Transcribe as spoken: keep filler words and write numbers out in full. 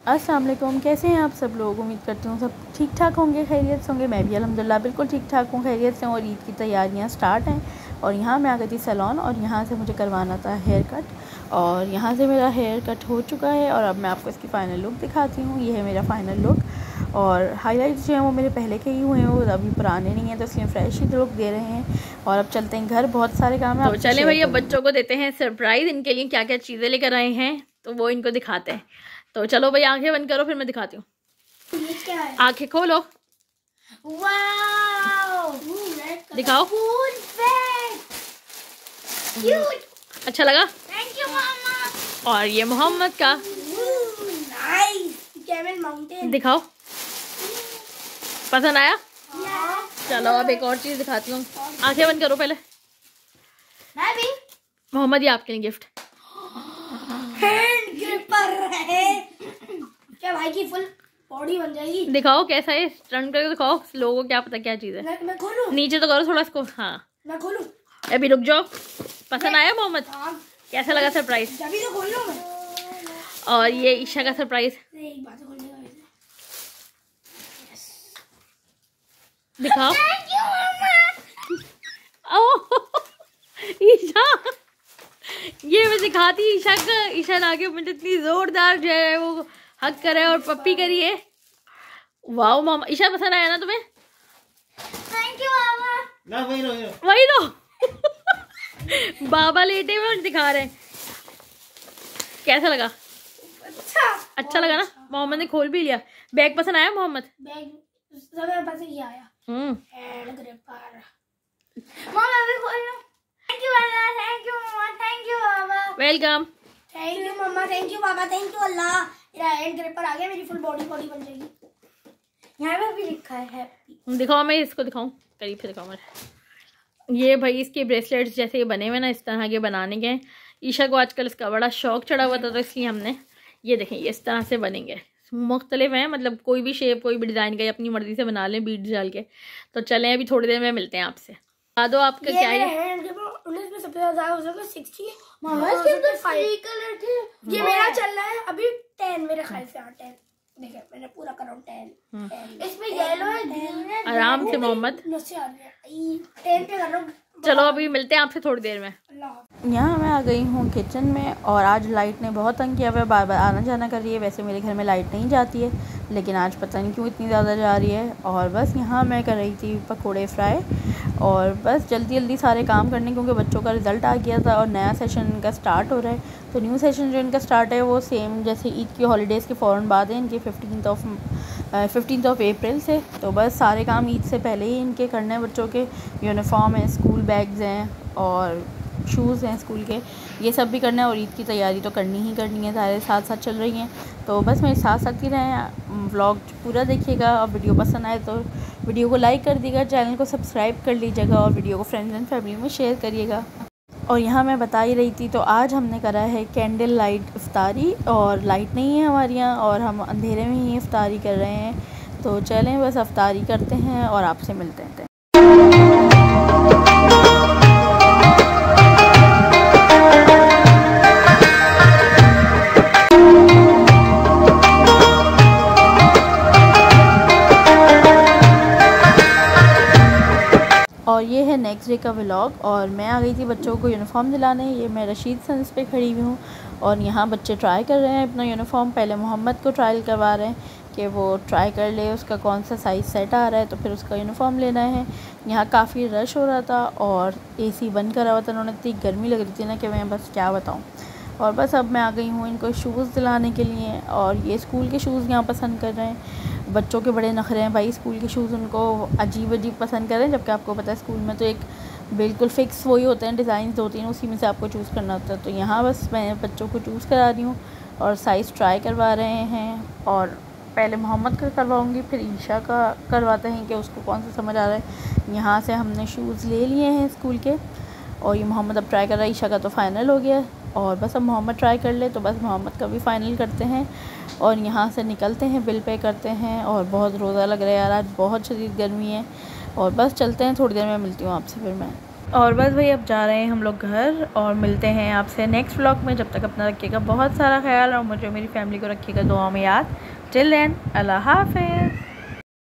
अस्सलाम वालेकुम, कैसे हैं आप सब लोग। उम्मीद करती हूँ सब ठीक ठाक होंगे, खैरियत से होंगे। मैं भी अल्हम्दुलिल्लाह बिल्कुल ठीक ठाक हूँ, खैरियत से हूँ। और ईद की तैयारियाँ स्टार्ट हैं और यहाँ मैं आ गई थी सैलून और यहाँ से मुझे करवाना था हेयर कट। और यहाँ से मेरा हेयर कट हो चुका है और अब मैं आपको इसकी फ़ाइनल लुक दिखाती हूँ। ये है मेरा फ़ाइनल लुक और हाईलाइट्स जो हैं वो मेरे पहले के ही हुए हैं, वो अभी पुराने नहीं हैं, तो इसलिए फ्रेश ही लुक दे रहे हैं। और अब चलते हैं घर, बहुत सारे काम हैं। तो चले भैया, बच्चों को देते हैं सरप्राइज़। इनके लिए क्या क्या चीज़ें लेकर आए हैं तो वो इनको दिखाते हैं। तो चलो भाई, आंखें बंद करो, फिर मैं दिखाती हूँ। आंखें खोलो, दिखाओ। अच्छा लगा? थैंक यू मामा। और ये मोहम्मद का, दिखाओ, पसंद आया? चलो अब एक और चीज दिखाती हूँ। आंखें बंद करो पहले। मैं भी। मोहम्मद, ये आपके लिए गिफ्ट। हैंड ग्रिपर है क्या भाई की फुल बॉडी बन जाएगी। दिखाओ कैसा है, टर्न करके दिखाओ, लोगों को क्या पता क्या चीज है। मैं, मैं खोलूं? नीचे तो करो थोड़ा इसको। हाँ, मैं खोलूं? अभी रुक जाओ। पसंद आया मोहम्मद? हाँ। कैसा लगा सरप्राइज? अभी तो खोल लूं मैं। और ये ईशा का सरप्राइज, एक बात खोलने का वैसे। दिखाओ। थैंक यू मामा। ओह ईशा, ये मैं दिखाती ईशा का। ईशा ना के मुझे इतनी जोरदार जो है वो हक करे और पप्पी करी है। वाओ मामा, ईशा पसंद आया ना तुम्हें? थैंक यू मामा। ना वही लो, वही तो बाबा लेटे हुए और दिखा रहे हैं। कैसा लगा? अच्छा अच्छा लगा ना? मोहम्मद ने खोल भी लिया। बैग पसंद आया मोहम्मद? बैग सब मेरे पास ही आया। हम्म, हैंड ग्रिपर। मामा अभी खोल लो। थैंक यू मामा। थैंक यू मामा। थैंक यू मामा। वेलकम। थैंक यू मम्मा। थैंक यू पापा। Thank you Allah. मेरा हैंड ग्रिपर आ गया, मेरी फुल बॉडी बॉडी बन जाएगी। यहाँ पे भी लिखा है हैप्पी। दिखाओ, मैं इसको दिखाऊं करीब से, दिखाओ मेरे। ये भाई इसके ब्रेसलेट्स जैसे ये बने हुए ना, इस तरह के बनाने के। ईशा को आजकल इसका बड़ा शौक चढ़ा हुआ था, तो इसलिए हमने ये देखें ये इस तरह से बनेंगे। मुख्तलिफ हैं, मतलब कोई भी शेप कोई भी डिज़ाइन का अपनी मर्जी से बना लें बीड्स डाल के। तो चलें अभी थोड़ी देर में मिलते हैं आपसे। बता दो आपका क्या है। हैंड ग्रिपर उन्नीस में सबसे ज्यादा हो जाएगा सिक्सटी। मामा इसके अंदर फाइव कलर थे। ये मेरा चल रहा है अभी टेन मेरे ख्याल से। हाँ टेन। देखिए मैंने पूरा करा टेन। इसमें येलो है, ग्रीन है। आराम से मोहम्मद, नशे आ रही है। टेन पे कर रहा हूँ। चलो अभी मिलते हैं आपसे थोड़ी देर में। यहाँ मैं आ गई हूँ किचन में और आज लाइट ने बहुत तंग किया हुआ है, बार बार आना जाना कर रही है। वैसे मेरे घर में लाइट नहीं जाती है, लेकिन आज पता नहीं क्यों इतनी ज़्यादा जा रही है। और बस यहाँ मैं कर रही थी पकोड़े फ्राई और बस जल्दी जल्दी सारे काम करने, क्योंकि बच्चों का रिज़ल्ट आ गया था और नया सेशन इनका स्टार्ट हो रहा है। तो न्यू सेशन जो इनका स्टार्ट है वो सेम जैसे ईद की हॉलीडेज़ के फ़ौरन बाद है, इनके fifteen of fifteen of April से। तो बस सारे काम ईद से पहले ही इनके करने हैं। बच्चों के यूनिफॉर्म हैं, स्कूल बैग्स हैं और शूज़ हैं स्कूल के, ये सब भी करना है। और ईद की तैयारी तो करनी ही करनी है, सारे साथ साथ चल रही हैं। तो बस मेरे साथ साथ ही रहें, व्लॉग पूरा देखिएगा। और वीडियो पसंद आए तो वीडियो को लाइक कर दीजिएगा, चैनल को सब्सक्राइब कर लीजिएगा और वीडियो को फ्रेंड्स एंड फैमिली में शेयर करिएगा। और यहाँ मैं बता ही रही थी, तो आज हमने करा है कैंडल लाइट इफ्तारी और लाइट नहीं है हमारे यहाँ और हम अंधेरे में ही इफ्तारी कर रहे हैं। तो चलें बस इफ्तारी करते हैं और आपसे मिलते हैं। और ये है नेक्स्ट डे का व्लॉग। और मैं आ गई थी बच्चों को यूनिफॉर्म दिलाने। ये मैं रशीद सन्स पे खड़ी हुई हूँ और यहाँ बच्चे ट्राई कर रहे हैं अपना यूनिफॉर्म। पहले मोहम्मद को ट्रायल करवा रहे हैं कि वो ट्राई कर ले उसका कौन सा साइज़ सेट आ रहा है, तो फिर उसका यूनिफॉर्म लेना है। यहाँ काफ़ी रश हो रहा था और एसी बंद करा हुआ था उन्होंने, इतनी गर्मी लग रही थी ना कि मैं बस क्या बताऊँ। और बस अब मैं आ गई हूँ इनको शूज़ दिलाने के लिए और ये स्कूल के शूज़ यहाँ पसंद कर रहे हैं। बच्चों के बड़े नखरे हैं भाई, स्कूल के शूज़ उनको अजीब अजीब पसंद कर रहे हैं, जबकि आपको पता है स्कूल में तो एक बिल्कुल फ़िक्स वही होते हैं, डिज़ाइन होती हैं, उसी में से आपको चूज़ करना होता है। तो यहाँ बस मैं बच्चों को चूज़ करा रही हूँ और साइज़ ट्राई करवा रहे हैं। और पहले मोहम्मद का करवाऊँगी, फिर ईशा का करवाते हैं कि उसको कौन सा समझ आ रहा है। यहाँ से हमने शूज़ ले लिए हैं स्कूल के और ये मोहम्मद अब ट्राई कर रहा है। ईशा का तो फ़ाइनल हो गया और बस अब मोहम्मद ट्राई कर ले, तो बस मोहम्मद का भी फ़ाइनल करते हैं और यहाँ से निकलते हैं, बिल पे करते हैं। और बहुत रोज़ा लग रहा है यार, आज बहुत शदीद गर्मी है। और बस चलते हैं, थोड़ी देर में मिलती हूँ आपसे फिर मैं। और बस भाई अब जा रहे हैं हम लोग घर और मिलते हैं आपसे नेक्स्ट व्लॉग में। जब तक अपना रखिएगा बहुत सारा ख्याल और मुझे मेरी फैमिली को रखिएगा दुआ में याद। टिल देन अल्लाह हाफ़िज़।